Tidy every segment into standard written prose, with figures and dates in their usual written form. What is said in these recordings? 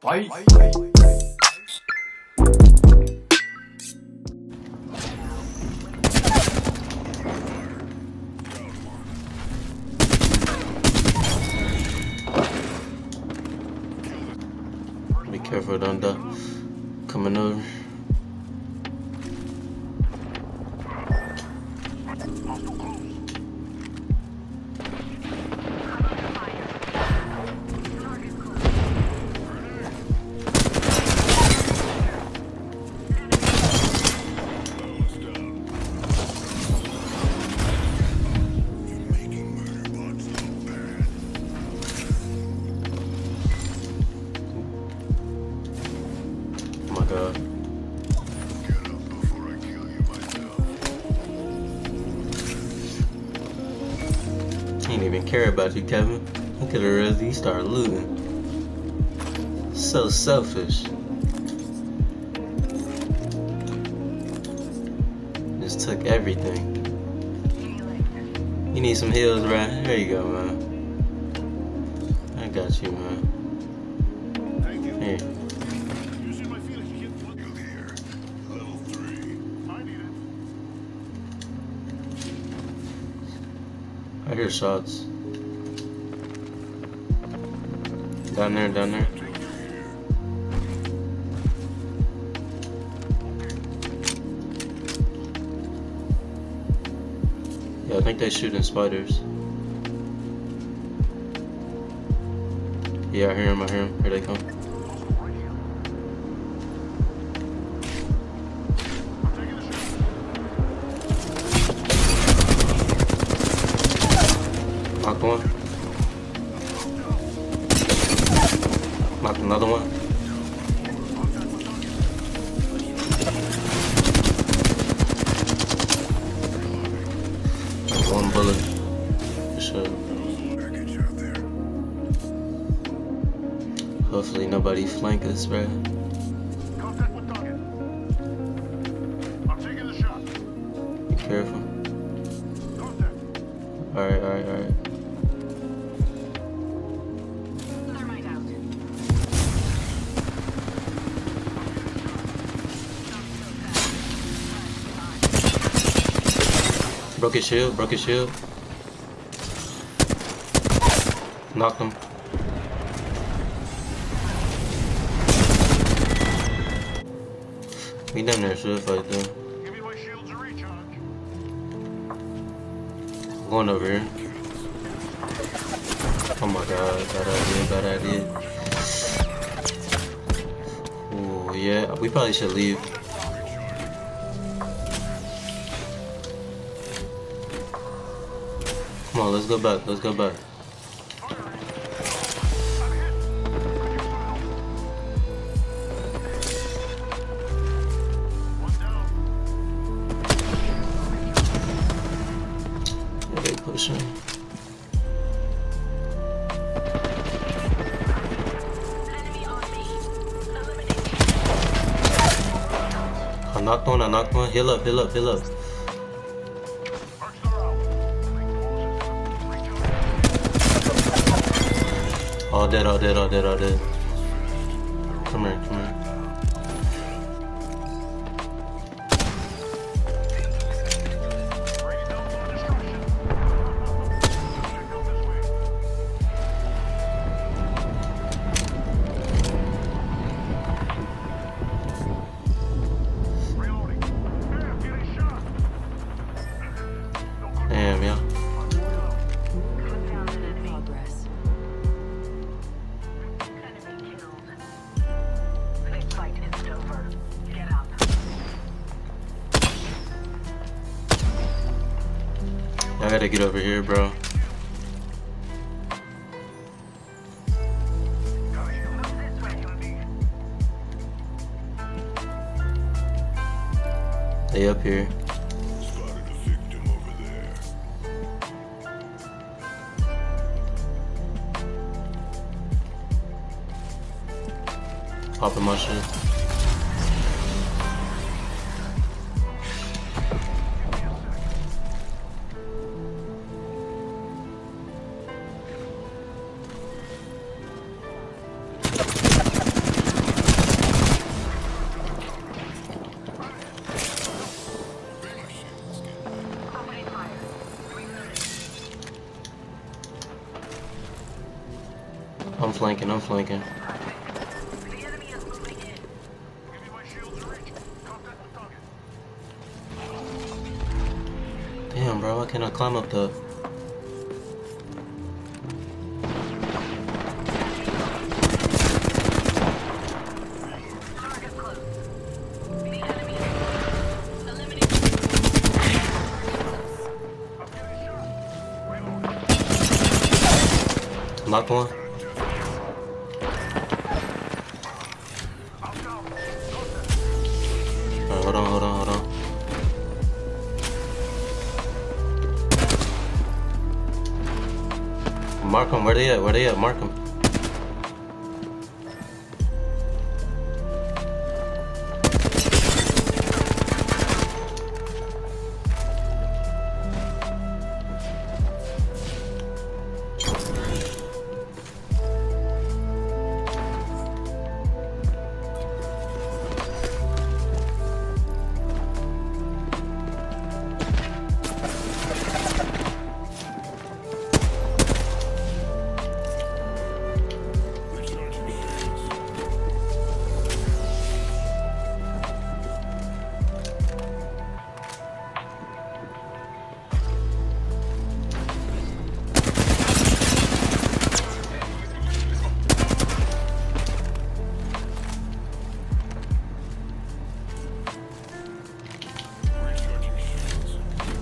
Fight. Be careful, don't die. Coming over. Oh my god. Get up before I kill you myself. He didn't even care about you, Kevin. He could have really started looting. So selfish. Just took everything. You need some heals, right? There you go, man. I got you, man. Thank you. Here. Using my feelings to get one. You'll hear. Level 3. I need it. I hear shots. Down there, down there. Yeah, I think they're shooting spiders. Yeah, I hear him, I hear him. Here they come. Knocked one. Knocked another one. Knocked one bullet. For sure. Package out there. Hopefully nobody flank us, bruh. Contact with target. I'm taking the shot. Be careful. Contact. Alright, alright, alright. Thermite out. Broke his shield, broke his shield. Knocked him. We done there, should fight though. Give me my shields a recharge. I'm going over here. Oh my god, bad idea. Ooh, yeah, we probably should leave. Come on, let's go back, let's go back. One down. Yeah, they pushing. Enemy on me. Eliminate. I knocked one. Heal up, heal up, heal up. Arcs are out. All dead, all dead, all dead, all dead. Come here, come here. Bring it down for destruction. Check out this way. Reloading. Yeah, getting shot. Damn, yeah. Found an enemy. Progress. Enemy killed. This fight isn't over. Get up. I gotta get over here, bro. Move this way. They up here. Spotted a victim over there. Popping my shit. I'm flanking. The enemy is moving in. Give me my shield to reach. Contact with target. Damn, bro, why can't I climb up the... Target close. The enemy is eliminated. I'm getting shot. Reload. Knock one. I'm down. Alright, hold on. Mark them, where they at? Mark them. Recharging shields. Recharging shields.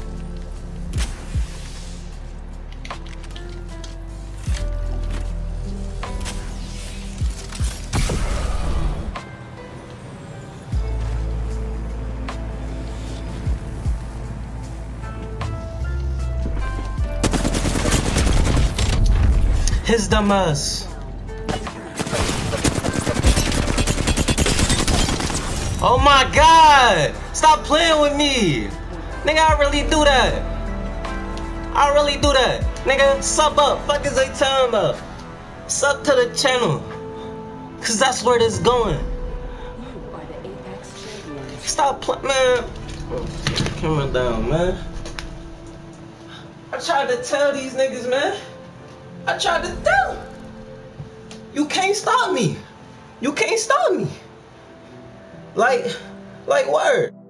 His dumbass. Oh my god! Stop playing with me! Nigga, I really do that. Nigga, sub up. Fuck is they talking about? Sub to the channel. Cause that's where this going. You are the Apex champions. Stop playing, man. Camera down, man. I tried to tell these niggas, man. I tried to tell them. You can't stop me. Like word.